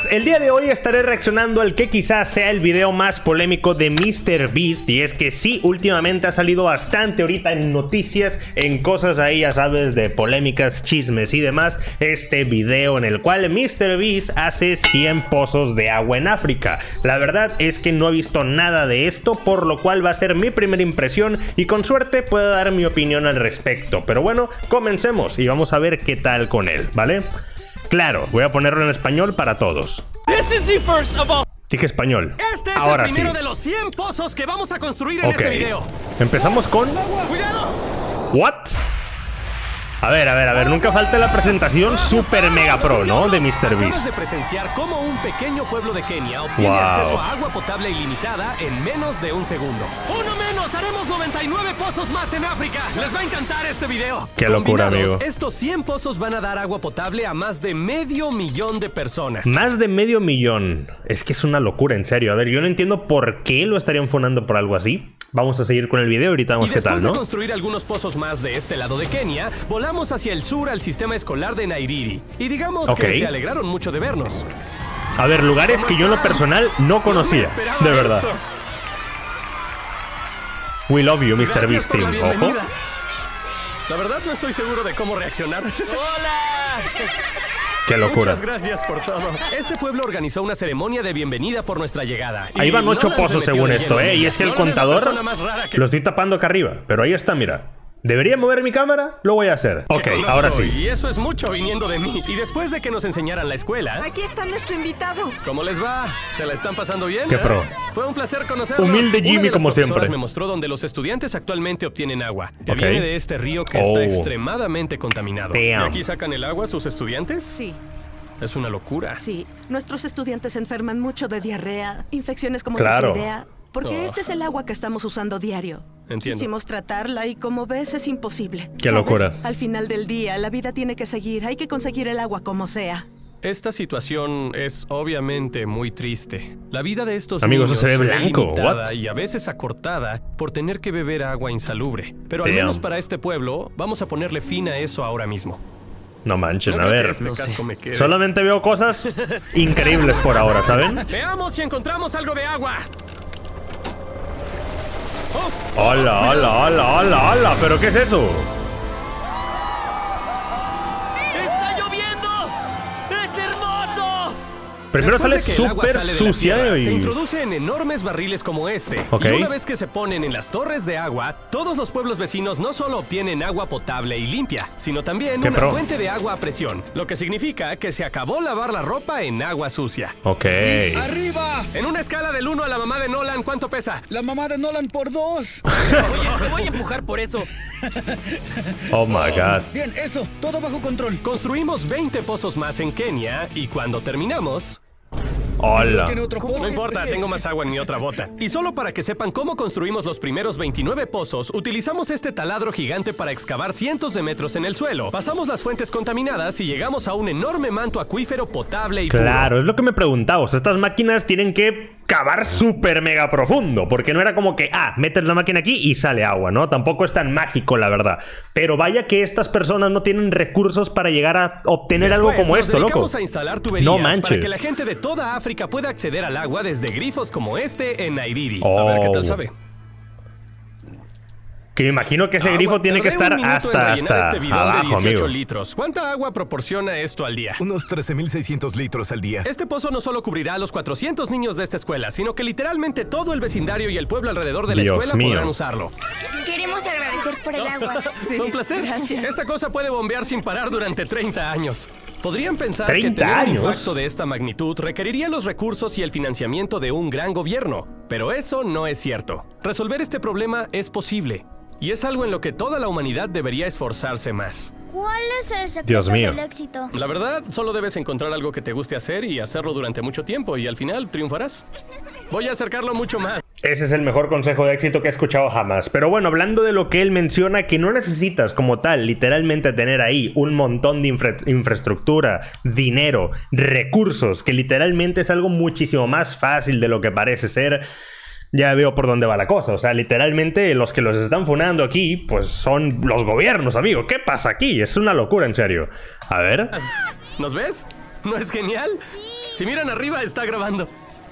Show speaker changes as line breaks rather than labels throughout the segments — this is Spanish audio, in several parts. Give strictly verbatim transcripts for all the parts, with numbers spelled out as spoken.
Hamas, el día de hoy estaré reaccionando al que quizás sea el video más polémico de míster Beast. Y es que sí, últimamente ha salido bastante ahorita en noticias, en cosas ahí, ya sabes, de polémicas, chismes y demás. Este video en el cual míster Beast hace cien pozos de agua en África. La verdad es que no he visto nada de esto, por lo cual va a ser mi primera impresión y con suerte puedo dar mi opinión al respecto. Pero bueno, comencemos y vamos a ver qué tal con él, ¿vale? Claro, voy a ponerlo en español para todos. Dije español.
Este es
Ahora
el primero
sí.
de los cien pozos que vamos a construir en
Ok.
este video.
Empezamos con...
¡Cuidado!
¿What? A ver, a ver, a ver, nunca falta la presentación super mega pro, ¿no? De míster
Acabas
Beast.
de presenciar cómo un pequeño pueblo de Kenia obtiene
Wow.
acceso a agua potable ilimitada en menos de un segundo. ¡Uno menos! ¡Haremos noventa y nueve pozos más en África! ¡Les va a encantar este video!
Qué locura,
Combinados,
amigo.
estos cien pozos van a dar agua potable a más de medio millón de personas.
Más de medio millón. Es que es una locura, en serio. A ver, yo no entiendo por qué lo estarían fundando por algo así. Vamos a seguir con el video, ahorita vemos
Y
qué tal,
después
¿no?
de construir algunos pozos más de este lado de Kenia, volamos hacia el sur al sistema escolar de Nairiri. Y digamos
Ok.
que se alegraron mucho de vernos.
A ver, lugares que yo en lo personal no conocía.
No me esperaba
De verdad.
esto.
We love you, míster
Gracias
Beast
por la
Team. Ojo.
bienvenida. La verdad no estoy seguro de cómo reaccionar. ¡Hola!
Qué locura.
Muchas gracias por todo. Este pueblo organizó una ceremonia de bienvenida por nuestra llegada.
Ahí
Y
van ocho
Nolan se
pozos
metió
según
de
esto,
lleno en
¿eh? Y
ella.
es que el
Nolan es la
contador
persona más rara que-
lo estoy tapando acá arriba. Pero ahí está, mira. ¿Debería mover mi cámara? Lo voy a hacer.
que
Ok,
conozco,
ahora sí.
Y eso es mucho viniendo de mí. Y después de que nos enseñaran la escuela...
Aquí está nuestro invitado.
¿Cómo les va? ¿Se la están pasando bien?
Qué
¿Eh?
pro.
Fue un placer conocerlos.
Humilde
Una
Jimmy,
de las
como
profesoras
siempre.
me mostró donde los estudiantes actualmente obtienen agua, que
Ok.
viene de este río que
Oh.
está extremadamente contaminado. ¿Y
Damn.
aquí sacan el agua sus estudiantes?
Sí,
Es una locura.
sí. Nuestros estudiantes se enferman mucho de diarrea, infecciones como
Claro.
tifoidea, porque
Oh.
este es el agua que estamos usando diario.
Entiendo.
Quisimos tratarla y como ves es imposible.
Qué
¿Sabes?
locura.
Al final del día la vida tiene que seguir, hay que conseguir el agua como sea.
Esta situación es obviamente muy triste. La vida de estos
Amigo,
niños
eso se ve
ve
blanco.
limitada
What?
y a veces acortada por tener que beber agua insalubre. Pero al
Damn.
menos para este pueblo vamos a ponerle fin a eso ahora mismo.
No manchen,
No
a
creo que
ver.
este casco me quede.
Solamente veo cosas increíbles por ahora, ¿saben?
Veamos si encontramos algo de agua.
Hola, hola, hola, hola, hola. ¿Pero qué es eso?
¡Está lloviendo! ¡Es hermoso!
Primero sale
Después de que el agua
súper
sale de la
sucia
tierra, Se
y...
introduce en enormes barriles como este.
Ok.
Y una vez que se ponen en las torres de agua, todos los pueblos vecinos no solo obtienen agua potable y limpia, sino también
Qué
una
pro.
fuente de agua a presión. Lo que significa que se acabó lavar la ropa en agua sucia.
Ok.
¡Arriba!
En una escala del uno a la mamá de Nolan, ¿cuánto pesa?
La mamá de Nolan por dos.
Oye, te voy a empujar por eso.
Oh my god.
Bien, eso, todo bajo control.
Construimos veinte pozos más en Kenia y cuando terminamos...
Hola.
Tiene otro pozo.
No importa, tengo más agua en mi otra bota. Y solo para que sepan cómo construimos los primeros veintinueve pozos, utilizamos este taladro gigante para excavar cientos de metros en el suelo. Pasamos las fuentes contaminadas y llegamos a un enorme manto acuífero potable y puro.
Claro, es lo que me preguntaba. O sea, estas máquinas tienen que cavar súper mega profundo. Porque no era como que, ah, metes la máquina aquí y sale agua, ¿no? Tampoco es tan mágico, la verdad. Pero vaya que estas personas no tienen recursos para llegar a obtener
Después,
algo como
nos
esto, loco.
dedicamos a instalar tuberías
No
para
manches.
que la gente de toda África pueda acceder al agua desde grifos como este en Nairiri. A
Oh.
ver qué tal sabe.
Que me imagino que ese
Agua,
grifo tiene que
tardé un
estar
minuto en
hasta,
rellenar
hasta
este bidón
abajo,
de dieciocho
amigo.
litros. ¿Cuánta agua proporciona esto al día?
Unos trece mil seiscientos litros al día.
Este pozo no solo cubrirá a los cuatrocientos niños de esta escuela, sino que literalmente todo el vecindario y el pueblo alrededor de la
Dios
escuela
mío.
podrán usarlo.
Queremos agradecer por el agua.
Sí,
Fue un placer.
gracias.
Esta cosa puede bombear sin parar durante treinta años. Podrían pensar que
¿treinta
tener un
años?
impacto de esta magnitud requeriría los recursos y el financiamiento de un gran gobierno. Pero eso no es cierto. Resolver este problema es posible. Y es algo en lo que toda la humanidad debería esforzarse más.
¿Cuál es el secreto
Dios mío.
del éxito?
La verdad, solo debes encontrar algo que te guste hacer y hacerlo durante mucho tiempo y al final triunfarás. Voy a acercarlo mucho más.
Ese es el mejor consejo de éxito que he escuchado jamás. Pero bueno, hablando de lo que él menciona, que no necesitas como tal, literalmente tener ahí un montón de infra infraestructura, dinero, recursos, que literalmente es algo muchísimo más fácil de lo que parece ser. Ya veo por dónde va la cosa. O sea, literalmente los que los están funando aquí, pues son los gobiernos, amigo. ¿Qué pasa aquí? Es una locura, en serio. A ver.
¿Nos ves? ¿No es genial? Si miran arriba, está grabando.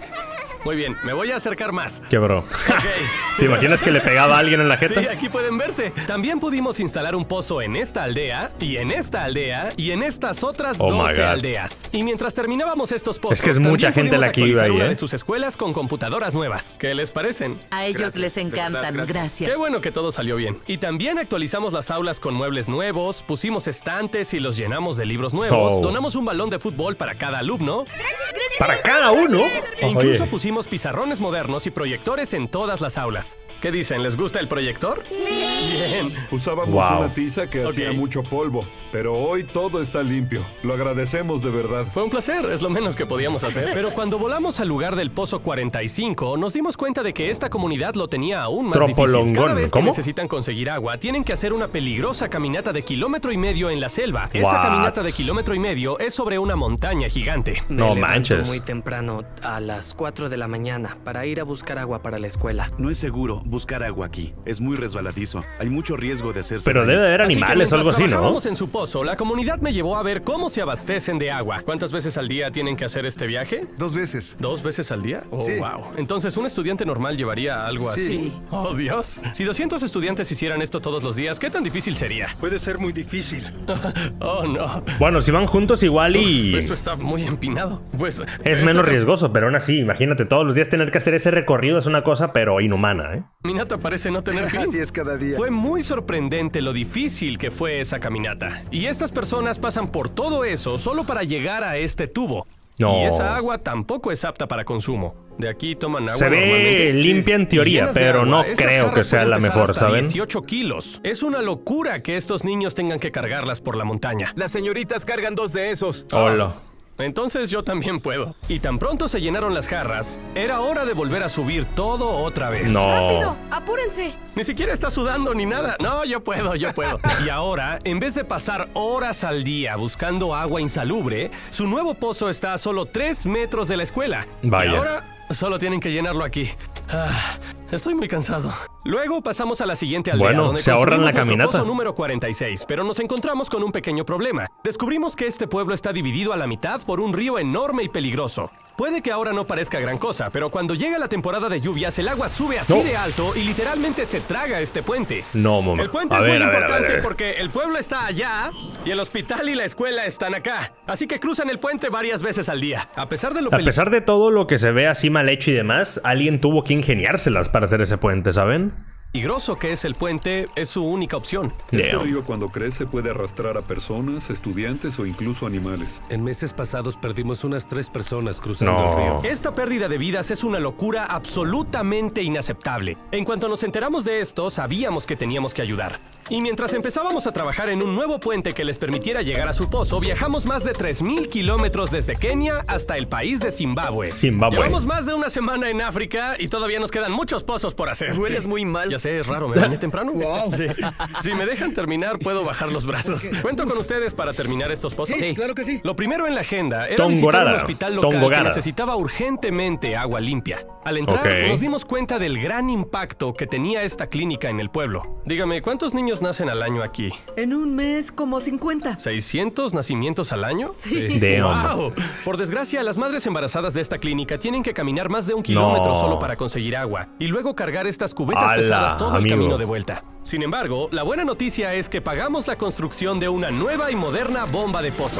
Muy bien, me voy a acercar más.
¿Qué, bro?
Okay.
¿Te imaginas que le pegaba a alguien en la jeta?
Sí, aquí pueden verse. También pudimos instalar un pozo en esta aldea, y en esta aldea, y en estas otras
Oh my
doce
God.
aldeas. Y mientras terminábamos estos pozos,
Es que es mucha
también
gente la
pudimos
que vive
actualizar
ahí,
una
¿eh?
de sus escuelas con computadoras nuevas. ¿Qué les parecen?
A ellos les encantan, gracias.
Qué bueno que todo salió bien. Y también actualizamos las aulas con muebles nuevos, pusimos estantes y los llenamos de libros nuevos,
Oh.
donamos un balón de fútbol para cada alumno,
¿Para cada uno?
e incluso
Oye,
pusimos pizarrones modernos y proyectores en todas las aulas. ¿Qué dicen? ¿Les gusta el proyector? Sí. Bien.
Usábamos
Wow.
una tiza que hacía
Ok.
mucho polvo, pero hoy todo está limpio. Lo agradecemos de verdad.
Fue un placer, es lo menos que podíamos hacer. Pero cuando volamos al lugar del Pozo cuarenta y cinco, nos dimos cuenta de que esta comunidad lo tenía aún más difícil.
Tropolongón,
Cada vez que
¿cómo?
necesitan conseguir agua, tienen que hacer una peligrosa caminata de kilómetro y medio en la selva.
What?
Esa caminata de kilómetro y medio es sobre una montaña gigante.
Me
No
levanto
manches.
muy temprano, a las cuatro de la mañana, para ir a buscar agua para la escuela.
No es seguro buscar agua aquí. Es muy resbaladizo. Hay mucho riesgo de hacerse
pero
daño.
debe haber
Así que
animales o algo
mientras
así, ¿no?
trabajábamos en su pozo, la comunidad me llevó a ver cómo se abastecen de agua. ¿Cuántas veces al día tienen que hacer este viaje?
Dos veces.
¿Dos veces al día? Oh,
Sí.
wow. Entonces, ¿un estudiante normal llevaría algo
Sí.
así? Oh, Dios. Si doscientos estudiantes hicieran esto todos los días, ¿qué tan difícil sería?
Puede ser muy difícil.
Oh, no.
Bueno, si van juntos igual y...
Uf, esto está muy empinado. Pues,
Es
esta
menos
cam-
riesgoso, pero aún así, imagínate, todos los días tener que hacer ese recorrido es una cosa, pero inhumana, ¿eh?
Caminata parece no tener fin.
Así es cada día.
Fue muy sorprendente lo difícil que fue esa caminata. Y estas personas pasan por todo eso solo para llegar a este tubo.
No.
Y esa agua tampoco es apta para consumo. De aquí toman agua
Se ve
normalmente.
limpia en
Y
teoría,
llenas de
pero
agua.
no
Estas
creo que
jarras
sea
pueden
la
pesar
mejor,
hasta
¿saben?
dieciocho kilos. Es una locura que estos niños tengan que cargarlas por la montaña.
Las señoritas cargan dos de esos.
Hola.
Entonces yo también puedo. Y tan pronto se llenaron las jarras, era hora de volver a subir todo otra vez.
No.
¡Apúrense!
Ni siquiera está sudando ni nada. No, yo puedo, yo puedo. Y ahora, en vez de pasar horas al día buscando agua insalubre, su nuevo pozo está a solo tres metros de la escuela.
Vaya.
Y ahora solo tienen que llenarlo aquí. Ah, estoy muy cansado. Luego pasamos a la siguiente aldea,
Bueno,
donde
se ahorran la
construimos nuestro
caminata.
pozo número cuarenta y seis, pero nos encontramos con un pequeño problema. Descubrimos que este pueblo está dividido a la mitad por un río enorme y peligroso. Puede que ahora no parezca gran cosa, pero cuando llega la temporada de lluvias, el agua sube así
No.
de alto y literalmente se traga este puente.
No, mamá.
El puente
A
es
ver,
muy
a ver, a
importante
ver.
porque el pueblo está allá y el hospital y la escuela están acá. Así que cruzan el puente varias veces al día. A pesar de lo
A
peligroso
pesar de todo lo que se ve así mal hecho y demás, alguien tuvo que ingeniárselas para hacer ese puente, ¿saben?
que es el puente, es su única opción.
Este
Damn.
río cuando crece puede arrastrar a personas, estudiantes o incluso animales.
En meses pasados perdimos unas tres personas cruzando
No.
el río.
Esta pérdida de vidas es una locura absolutamente inaceptable. En cuanto nos enteramos de esto, sabíamos que teníamos que ayudar. Y mientras empezábamos a trabajar en un nuevo puente que les permitiera llegar a su pozo, viajamos más de tres mil kilómetros desde Kenia hasta el país de Zimbabue.
Zimbabue.
Llevamos más de una semana en África y todavía nos quedan muchos pozos por hacer.
Hueles muy mal.
Ya sé, es raro, ¿me bañé temprano?
Wow.
Sí. Si me dejan terminar, puedo bajar los brazos. Cuento con ustedes para terminar estos pozos.
Sí, claro que sí.
Lo primero en la agenda era
Tongorara.
visitar un hospital local
Tongogara.
que necesitaba urgentemente agua limpia. Al entrar,
Ok.
nos dimos cuenta del gran impacto que tenía esta clínica en el pueblo. Dígame, ¿cuántos niños nacen al año aquí?
En un mes, como cincuenta.
¿seiscientos nacimientos al año?
Sí.
Damn.
¡Wow! Por desgracia, las madres embarazadas de esta clínica tienen que caminar más de un kilómetro
No.
solo para conseguir agua y luego cargar estas cubetas
¡Hala,
pesadas todo
amigo!
el camino de vuelta. Sin embargo, la buena noticia es que pagamos la construcción de una nueva y moderna bomba de pozo.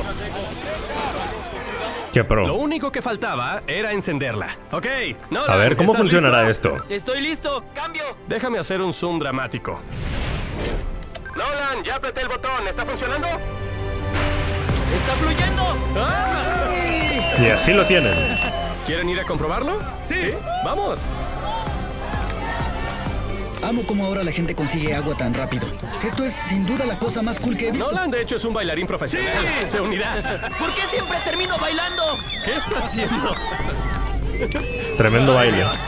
Qué pro.
Lo único que faltaba era encenderla. Ok, Nolan,
A ver, ¿cómo
¿estás
funcionará
listo?
esto?
Estoy listo. ¡Cambio!
Déjame hacer un zoom dramático. Nolan, ya apreté el botón. ¿Está funcionando?
¡Está fluyendo!
¡Ah!
Y así lo tienen.
¿Quieren ir a comprobarlo? Sí. ¡Vamos!
Amo cómo ahora la gente consigue agua tan rápido. Esto es sin duda la cosa más cool que he visto.
Nolan, de hecho, es un bailarín profesional.
Sí.
Se unirá.
¿Por qué siempre termino bailando?
¿Qué está haciendo?
Tremendo baile.
Dios.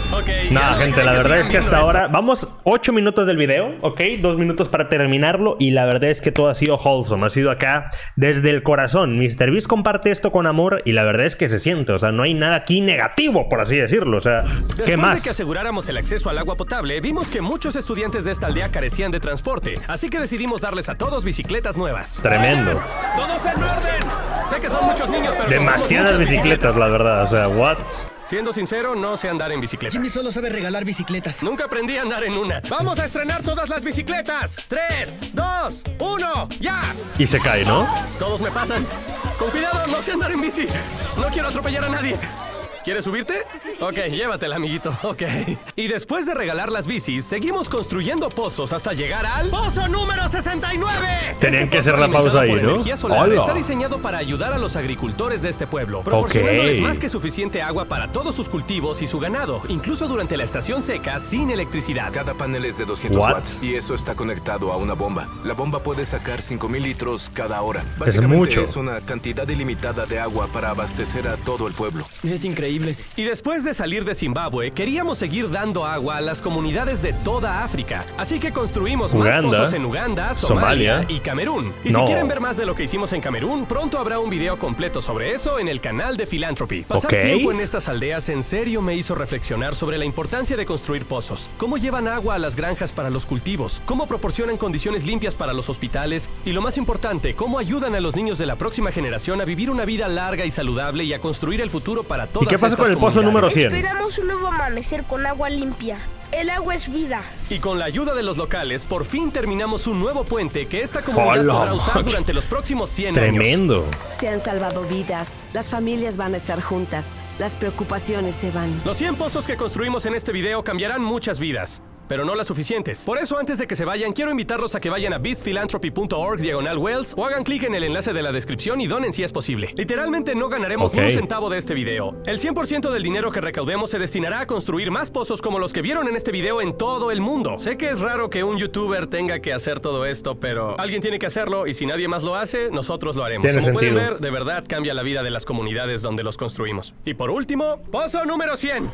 Ok.
Nada, gente, la verdad es que hasta ahora vamos ocho minutos del video, ¿ok? Dos minutos para terminarlo y la verdad es que todo ha sido wholesome, ha sido acá desde el corazón. MrBeast comparte esto con amor y la verdad es que se siente, o sea, no hay nada aquí negativo, por así decirlo, o sea, ¿qué
Después
más?
de que aseguráramos el acceso al agua potable, vimos que muchos estudiantes de esta aldea carecían de transporte, así que decidimos darles a todos bicicletas nuevas.
Tremendo.
¡Todos en orden! Sé que son muchos niños, pero
Demasiadas
tomamos muchas
bicicletas, la verdad, o sea, what?
Siendo sincero, no sé andar en bicicleta.
Jimmy solo sabe regalar bicicletas.
Nunca aprendí a andar en una. ¡Vamos a estrenar todas las bicicletas! ¡Tres, dos, uno, ya!
Y se cae, ¿no?
Todos me pasan. Con cuidado, no sé andar en bici. No quiero atropellar a nadie. ¿Quieres subirte? Ok, llévatela, amiguito. Ok. Y después de regalar las bicis, seguimos construyendo pozos hasta llegar al pozo número sesenta y nueve.
Tenían
Este
que hacer
pozo
la pausa ahí,
por
¿no?
energía solar
¡Hola!
está diseñado para ayudar a los agricultores de este pueblo, proporcionándoles
Ok.
más que suficiente agua para todos sus cultivos y su ganado, incluso durante la estación seca sin electricidad.
Cada panel es de doscientos
What?
watts y eso está conectado a una bomba. La bomba puede sacar cinco mil litros cada hora.
Es
Básicamente
mucho.
es una cantidad ilimitada de agua para abastecer a todo el pueblo.
Es increíble.
Y después de salir de Zimbabue, queríamos seguir dando agua a las comunidades de toda África. Así que construimos
Uganda,
más pozos en Uganda, Somalia,
Somalia.
y Camerún. Y
No.
si quieren ver más de lo que hicimos en Camerún, pronto habrá un video completo sobre eso en el canal de Philanthropy. Pasar
Ok.
tiempo en estas aldeas en serio me hizo reflexionar sobre la importancia de construir pozos. Cómo llevan agua a las granjas para los cultivos, cómo proporcionan condiciones limpias para los hospitales y, lo más importante, cómo ayudan a los niños de la próxima generación a vivir una vida larga y saludable y a construir el futuro para todas
¿Y qué pasa
estas
con el pozo
comunidades.
número cien?
Esperamos un nuevo amanecer con agua limpia. El agua es vida.
Y con la ayuda de los locales, por fin terminamos un nuevo puente que esta comunidad
¡Hola!
podrá usar durante los próximos cien años.
Tremendo.
Se han salvado vidas, las familias van a estar juntas, las preocupaciones se van.
Los cien pozos que construimos en este video cambiarán muchas vidas, pero no las suficientes. Por eso, antes de que se vayan, quiero invitarlos a que vayan a beastphilanthropy punto org diagonal wells o hagan clic en el enlace de la descripción y donen si es posible. Literalmente no ganaremos
Ok.
ni un centavo de este video. El cien por ciento del dinero que recaudemos se destinará a construir más pozos como los que vieron en este video en todo el mundo. Sé que es raro que un youtuber tenga que hacer todo esto, pero alguien tiene que hacerlo y si nadie más lo hace, nosotros lo haremos.
Tiene
Como pueden
sentido.
ver, de verdad cambia la vida de las comunidades donde los construimos. Y por último, pozo número cien.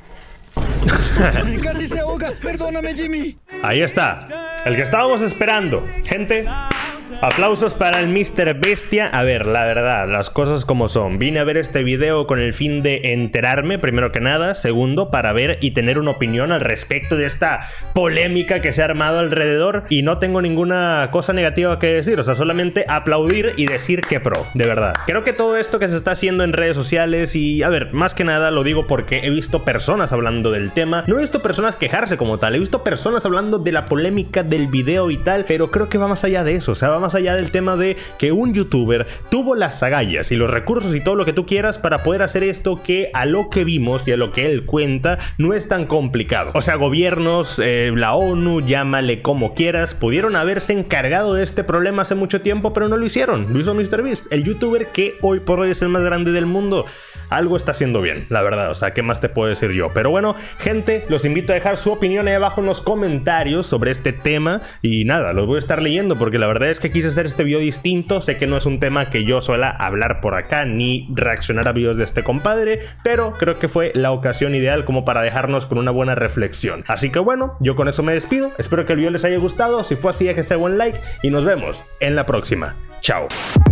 Casi se ahoga. Perdóname, Jimmy.
Ahí está, el que estábamos esperando. Gente, aplausos para el míster Bestia. A ver, la verdad, las cosas como son. Vine a ver este video con el fin de enterarme, primero que nada. Segundo, para ver y tener una opinión al respecto de esta polémica que se ha armado alrededor. Y no tengo ninguna cosa negativa que decir, o sea, solamente aplaudir y decir que pro, de verdad. Creo que todo esto que se está haciendo en redes sociales y, a ver, más que nada lo digo porque he visto personas hablando del tema. No he visto personas quejarse como tal, he visto personas hablando de la polémica del video y tal, pero creo que va más allá de eso, o sea, va más allá del tema de que un youtuber tuvo las agallas y los recursos y todo lo que tú quieras para poder hacer esto que a lo que vimos y a lo que él cuenta no es tan complicado. O sea, gobiernos, eh, la ONU, llámale como quieras, pudieron haberse encargado de este problema hace mucho tiempo, pero no lo hicieron. Lo hizo MrBeast, el youtuber que hoy por hoy es el más grande del mundo. Algo está haciendo bien, la verdad, o sea, ¿qué más te puedo decir yo? Pero bueno, gente, los invito a dejar su opinión ahí abajo en los comentarios sobre este tema y nada, los voy a estar leyendo porque la verdad es que quise hacer este video distinto. Sé que no es un tema que yo suela hablar por acá ni reaccionar a videos de este compadre, pero creo que fue la ocasión ideal como para dejarnos con una buena reflexión. Así que bueno, yo con eso me despido, espero que el video les haya gustado, si fue así déjense buen like y nos vemos en la próxima. Chao.